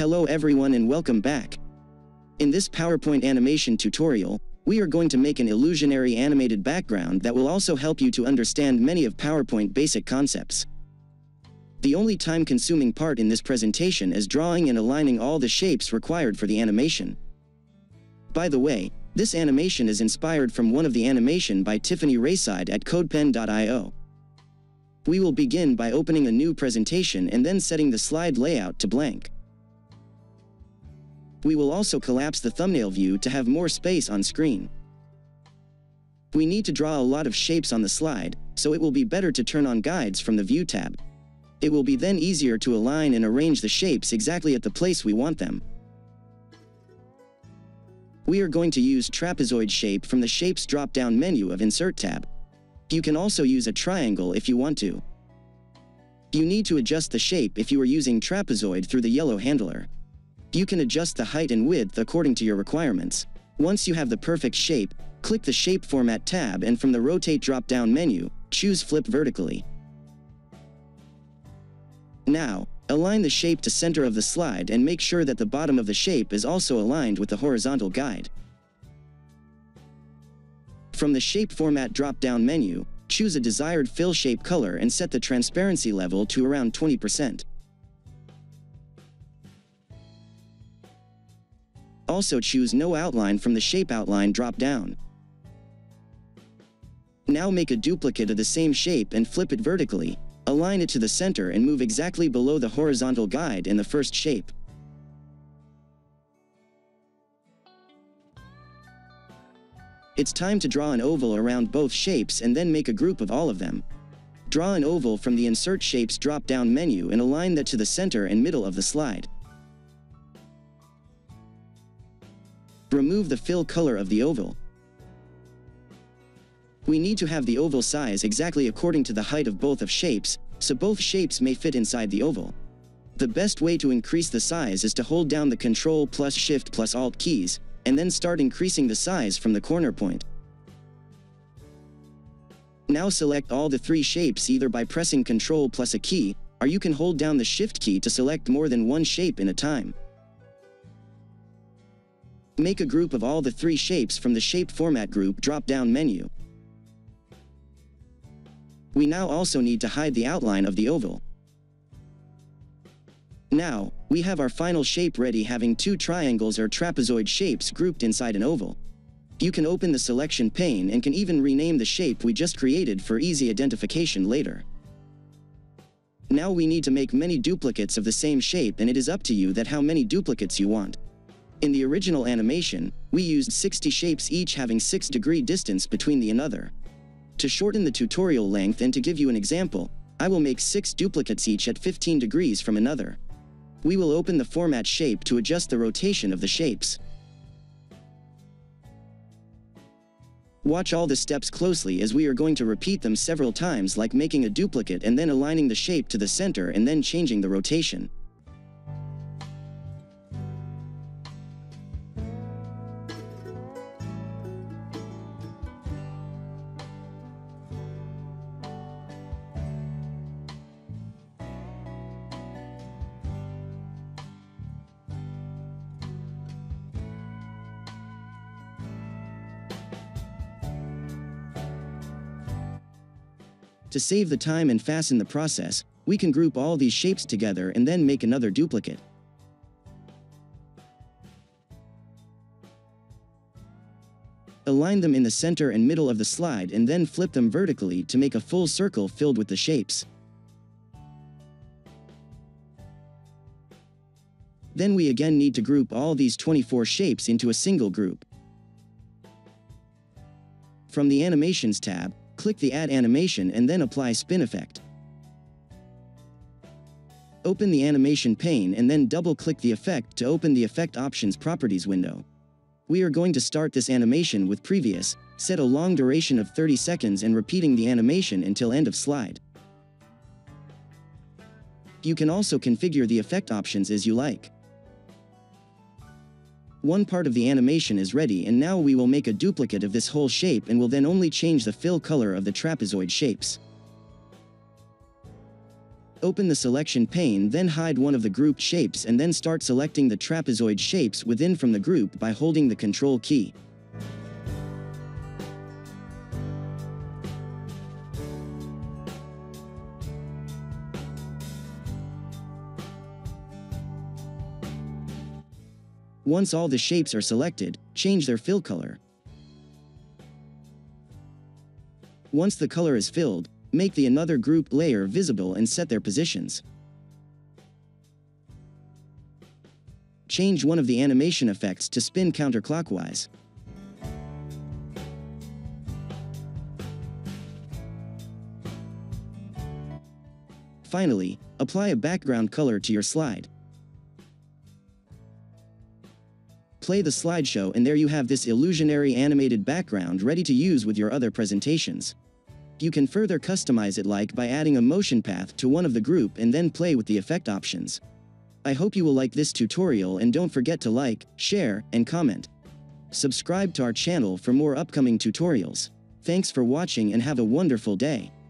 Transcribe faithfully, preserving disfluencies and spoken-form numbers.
Hello everyone and welcome back. In this PowerPoint animation tutorial, we are going to make an illusionary animated background that will also help you to understand many of PowerPoint basic concepts. The only time-consuming part in this presentation is drawing and aligning all the shapes required for the animation. By the way, this animation is inspired from one of the animation by Tiffany Rayside at codepen dot i o. We will begin by opening a new presentation and then setting the slide layout to blank. We will also collapse the thumbnail view to have more space on screen. We need to draw a lot of shapes on the slide, so it will be better to turn on guides from the View tab. It will be then easier to align and arrange the shapes exactly at the place we want them. We are going to use trapezoid shape from the Shapes drop-down menu of Insert tab. You can also use a triangle if you want to. You need to adjust the shape if you are using trapezoid through the yellow handler. You can adjust the height and width according to your requirements. Once you have the perfect shape, click the Shape Format tab and from the Rotate drop-down menu, choose Flip Vertically. Now, align the shape to center of the slide and make sure that the bottom of the shape is also aligned with the horizontal guide. From the Shape Format drop-down menu, choose a desired fill shape color and set the transparency level to around twenty percent. Also choose No Outline from the Shape Outline drop-down. Now make a duplicate of the same shape and flip it vertically. Align it to the center and move exactly below the horizontal guide in the first shape. It's time to draw an oval around both shapes and then make a group of all of them. Draw an oval from the Insert Shapes drop-down menu and align that to the center and middle of the slide. Remove the fill color of the oval. We need to have the oval size exactly according to the height of both of shapes, so both shapes may fit inside the oval. The best way to increase the size is to hold down the Control plus Shift plus Alt keys, and then start increasing the size from the corner point. Now select all the three shapes either by pressing Control plus a key, or you can hold down the Shift key to select more than one shape in a time. Make a group of all the three shapes from the Shape Format Group drop-down menu. We now also need to hide the outline of the oval. Now, we have our final shape ready, having two triangles or trapezoid shapes grouped inside an oval. You can open the selection pane and can even rename the shape we just created for easy identification later. Now we need to make many duplicates of the same shape, and it is up to you that how many duplicates you want. In the original animation, we used sixty shapes each having six degree distance between the another. To shorten the tutorial length and to give you an example, I will make six duplicates each at fifteen degrees from another. We will open the Format shape to adjust the rotation of the shapes. Watch all the steps closely as we are going to repeat them several times, like making a duplicate and then aligning the shape to the center and then changing the rotation. To save the time and fasten the process, we can group all these shapes together and then make another duplicate. Align them in the center and middle of the slide and then flip them vertically to make a full circle filled with the shapes. Then we again need to group all these twenty-four shapes into a single group. From the Animations tab, click the Add Animation and then apply Spin Effect. Open the animation pane and then double-click the effect to open the Effect Options Properties window. We are going to start this animation with Previous, set a long duration of thirty seconds and repeating the animation until end of slide. You can also configure the effect options as you like. One part of the animation is ready, and now we will make a duplicate of this whole shape and will then only change the fill color of the trapezoid shapes. Open the selection pane, then hide one of the grouped shapes and then start selecting the trapezoid shapes within from the group by holding the Control key. Once all the shapes are selected, change their fill color. Once the color is filled, make the another grouped layer visible and set their positions. Change one of the animation effects to spin counterclockwise. Finally, apply a background color to your slide. Play the slideshow and there you have this illusionary animated background ready to use with your other presentations. You can further customize it like by adding a motion path to one of the group and then play with the effect options. I hope you will like this tutorial and don't forget to like, share, and comment. Subscribe to our channel for more upcoming tutorials. Thanks for watching and have a wonderful day.